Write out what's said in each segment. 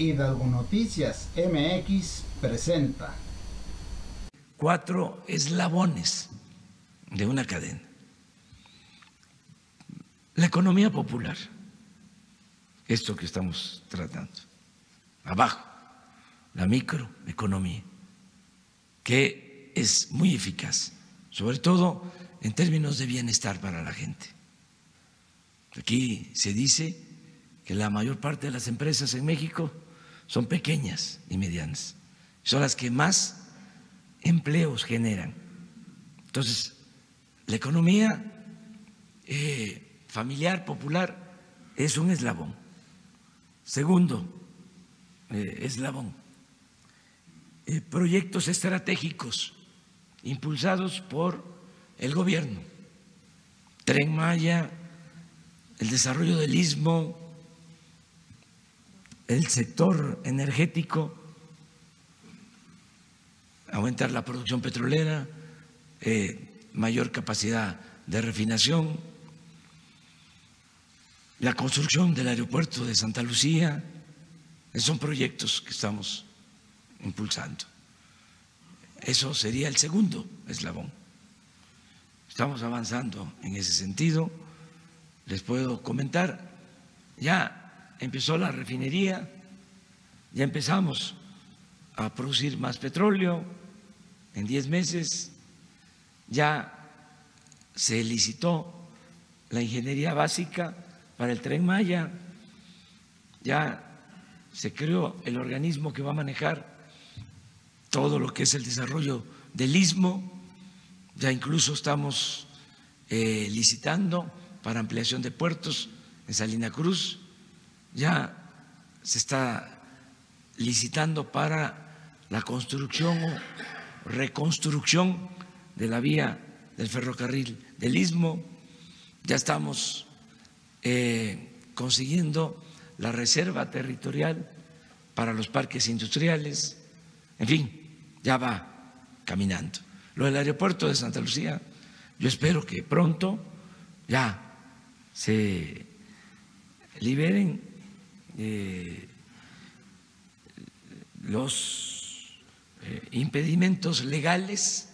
Hidalgo Noticias MX presenta 4 eslabones de una cadena. La economía popular, esto que estamos tratando. Abajo, la microeconomía, que es muy eficaz, sobre todo en términos de bienestar para la gente. Aquí se dice que la mayor parte de las empresas en México son pequeñas y medianas, son las que más empleos generan. Entonces, la economía familiar, popular, es un eslabón. Segundo eslabón, proyectos estratégicos impulsados por el gobierno, Tren Maya, el desarrollo del Istmo, el sector energético, aumentar la producción petrolera, mayor capacidad de refinación, la construcción del aeropuerto de Santa Lucía. Esos son proyectos que estamos impulsando. Eso sería el segundo eslabón. Estamos avanzando en ese sentido. Les puedo comentar, ya empezó la refinería, ya empezamos a producir más petróleo en 10 meses, ya se licitó la ingeniería básica para el Tren Maya, ya se creó el organismo que va a manejar todo lo que es el desarrollo del Istmo, ya incluso estamos licitando para ampliación de puertos en Salina Cruz, ya se está licitando para la construcción o reconstrucción de la vía del ferrocarril del Istmo, ya estamos consiguiendo la reserva territorial para los parques industriales, en fin, ya va caminando. Lo del aeropuerto de Santa Lucía, yo espero que pronto ya se liberen los impedimentos legales,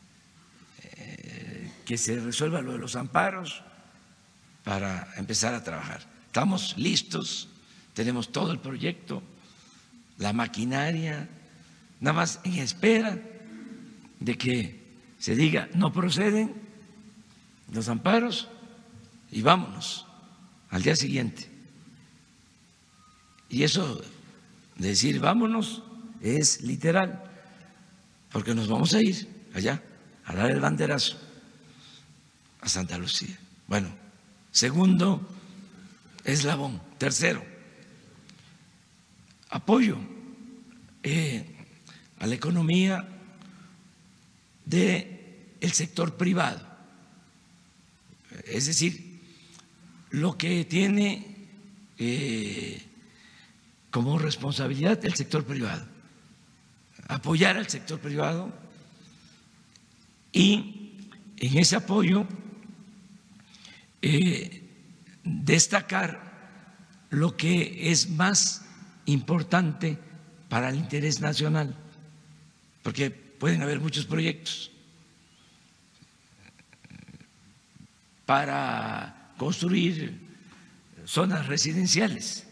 que se resuelva lo de los amparos para empezar a trabajar. Estamos listos, tenemos todo el proyecto, la maquinaria, nada más en espera de que se diga no proceden los amparos y vámonos al día siguiente. Y eso de decir vámonos es literal, porque nos vamos a ir allá a dar el banderazo a Santa Lucía. Bueno, segundo eslabón. Tercero, apoyo a la economía del sector privado, es decir, lo que tiene como responsabilidad el sector privado, apoyar al sector privado y en ese apoyo destacar lo que es más importante para el interés nacional, porque pueden haber muchos proyectos para construir zonas residenciales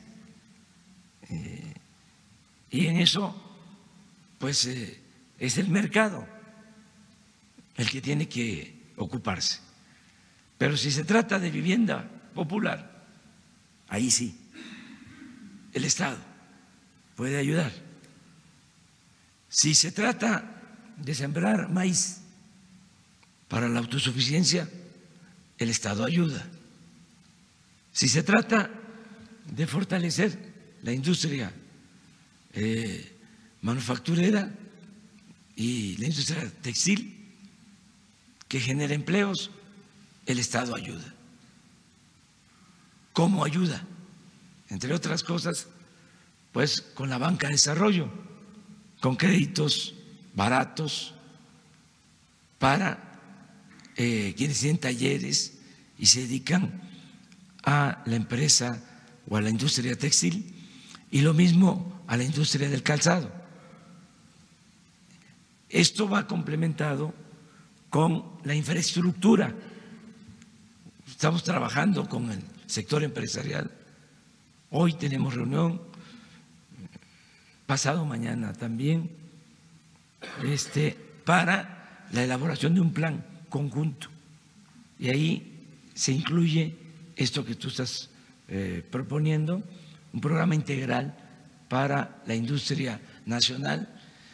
y en eso pues es el mercado el que tiene que ocuparse. Pero si se trata de vivienda popular, ahí sí, el Estado puede ayudar. Si se trata de sembrar maíz para la autosuficiencia, el Estado ayuda. Si se trata de fortalecer la industria manufacturera y la industria textil que genera empleos, el Estado ayuda. ¿Cómo ayuda? Entre otras cosas, pues con la banca de desarrollo, con créditos baratos para quienes tienen talleres y se dedican a la empresa o a la industria textil, y lo mismo a la industria del calzado. Esto va complementado con la infraestructura. Estamos trabajando con el sector empresarial. Hoy tenemos reunión, pasado mañana también, para la elaboración de un plan conjunto. Y ahí se incluye esto que tú estás proponiendo, un programa integral para la industria nacional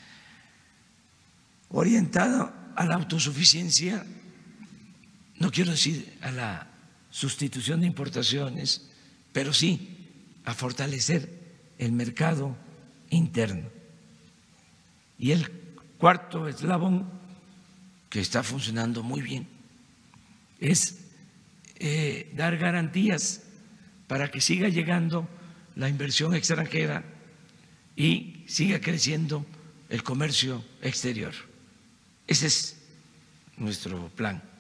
orientado a la autosuficiencia, no quiero decir a la sustitución de importaciones, pero sí a fortalecer el mercado interno. Y el cuarto eslabón, que está funcionando muy bien, es dar garantías para que siga llegando la inversión extranjera y siga creciendo el comercio exterior. Ese es nuestro plan.